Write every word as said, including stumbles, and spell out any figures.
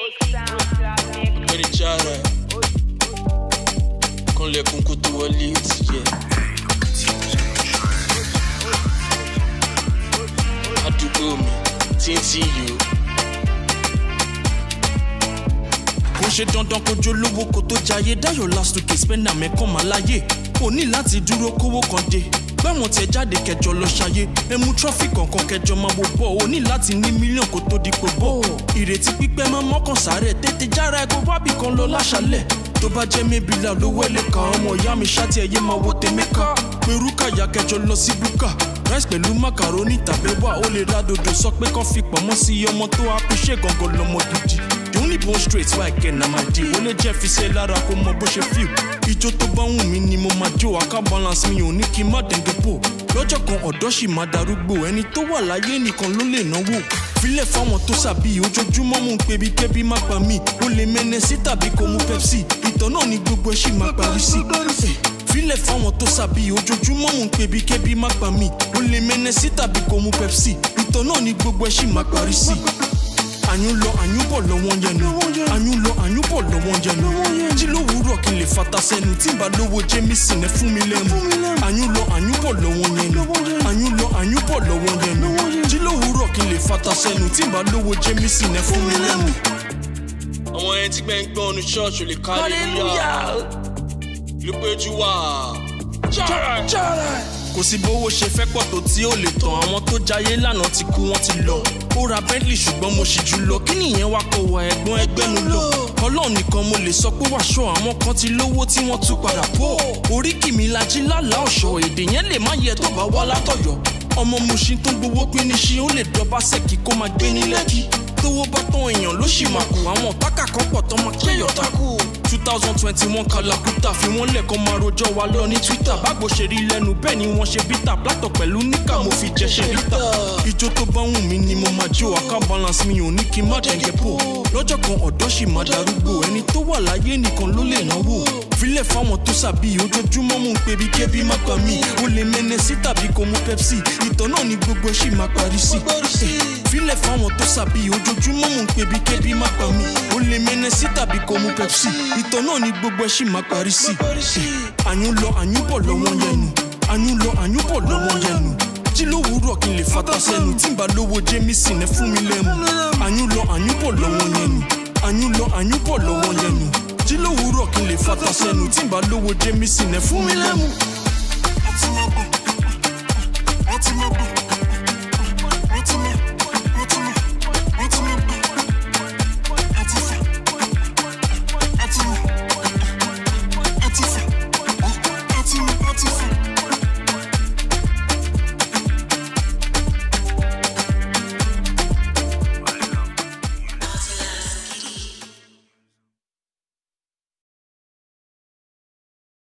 Very jara. Kanlekun kó tó wọlé ó ti yẹ. Ladugbo mi, Tete yo. Kò ṣe dandan kojú olówó kó tó jaye. Dayo last week spend am ẹ̀kan máa láyé. Ó ní láti dúró kówó kan dé. Gbawon tẹ jáde kẹjọ lọ ṣayé. Ẹ mú trophy kankan kẹjọ máa wo bọ̀. Ó ní láti ní mílíọ̀n kó tó di pò bọ̀. Ireti pípẹ́ máa mọ́kàn sare. Tete jara ẹ̀kọ́ wabikan lọ lashale. Toba jẹ́ mébìlà ló Wole kan. Omoyami Sha tí ẹyẹ máa wo tèmẹ́ka. Pé Rukaya kẹjọ lọ sí bukka. Rice pelu macaroni tàbí wà ó lè ra dodo. Sọ pé kán fi pamọ́ sí ọmọ tó appreciate gangan lọmọ gidi. The only bone straight why again na my deal. Wole jẹ́ fi ṣe lára kó mọ bó ṣe feel. Ijó tó bá wù mí ni mo máa jó. Aka balance mi ò ní kí n má dẹ̀ngẹ̀ pò. Lọ́jọ́ kan ọ̀dọ́ sì máa darúgbó. Ẹni tó wà láyé nìkan ló lè náwó. Filẹ̀ fáwọn tó sàbí ojoojúmọ́ mú pébi kébí má pa mí. Ó lè mẹ́nẹ́ sí tàbí kó mú Pepsi. Ìtàn náà ni gbogbo ẹ̀ sì máa parí sí. Filẹ̀ fáwọn tó sàbí ojoojúmọ́ mú pébi kébí má pa mí. Ó lè mẹ́nẹ́ sí tàbí kó mú Pepsi. Ìtàn náà ni gbogbo ẹ̀ sì máa parí sí. Àyùn lọ àyùn bọ̀ lọ́wọ́ yẹnu. Àyùn lọ àyùn bọ̀ lọ́wọ́ yẹnu. Jí lówùúrọ̀ kí n lè fata sẹ́nu. Tí n bá lówó Jameson ẹ fún mi lẹ́mu. Àyùn lọ àyùn bọ̀ lọ́wọ́ yẹnu. Àyùn lọ àyùn bọ̀ lọ́wọ́ yẹnu. Jí lówùúrọ̀ kí n lè fata sẹ́nu. Tí n bá lówó Jameson ẹ fún mi lẹ́mu. Àwọn ẹni tí gbẹ́ ń gbọ́ ọ́nu ṣọ́ọ̀ṣì ò lè kárí yá. Ló péjú wá. Kò sí bówó ṣe fẹ́ pọ̀ tó tí ó lè tàn. Àwọn tó jayé lánàá ti kú wọ́n ti lọ. Ó ra Bentley ṣùgbọ́n mo ṣì jù lọ. Kí nìyẹn wá kọ wà ẹ̀gbọ́n ẹgbẹ́nu lọ? Ọlọ́run nìkan mo lè sọ pé wà ṣọ́. Àwọn kan ti lówó tí wọ́n tún padà pọ̀. Oríkì mi la jí lálàá ọ̀ṣọ́. Èdè yẹn lè má yẹ tó bá wá látọ̀yọ́. Ọmọ Mushin tó gbowó pín ní ṣí. Ó lè dọ́bà sẹ́kì kó máa gbé ní Lẹ́kì. Tówó bá tán èèyàn ló ṣì máa kù. Àwọn ọ̀tákà kan pọ̀ tán máa kẹ́yọ̀ takú. twenty twenty-one kalakuta fi wọ́n lẹ́kọ̀ọ́ máa rojọ́ wa lọ ní Twitter. Bágbó ṣe rí lẹ́nu bẹ́ẹ̀ ni wọ́n ṣe bítà. Plátọ̀ pẹ̀lú níkà mo fi jẹ ṣe ríta. Ijó tó bá wù mí ni mo máa jó. Aka balance mi ò ní kí n má dẹ̀ngẹ̀ pò. Lọ́jọ́ kan ọ̀dọ́ sì máa darúgbó. Ẹni tó wà láyé nìkan ló lè náwó. Filẹ̀ fáwọn tó sàbí ojoojúmọ́ mú pébi kébí má pa mí. Ó lè mẹ́nẹ́ sí tàbí kó mú Pepsi. Ìtàn náà ni gbogbo ẹ̀ sì máa parí sí. Filẹ̀ fáwọn tó sàbí ojoojúmọ́ mú pébi kébí má pa mí. Ó lè mẹ́nẹ́ sí tàbí kó mú Pepsi. Ìtàn náà ni gbogbo ẹ̀ sì máa parí sí. Àyùn lọ àyùn bọ̀ lọ́wọ́ yẹnu. Àyùn lọ àyùn bọ̀ lọ́wọ́ yẹnu. Jí lówùúrọ̀ kí n lè fata sẹ́nu. Tí n bá lówó Jameson ẹ fún mi lẹ́mu. Àyùn lọ àyùn bọ̀ lọ́wọ́ yẹnu. Àyùn lọ àyùn bọ̀ lọ́wọ́ yẹnu. Jí lówùúrọ̀ kí n lè fata sẹ́nu. Tí n bá lówó Jameson ẹ fún mi lẹ́mu.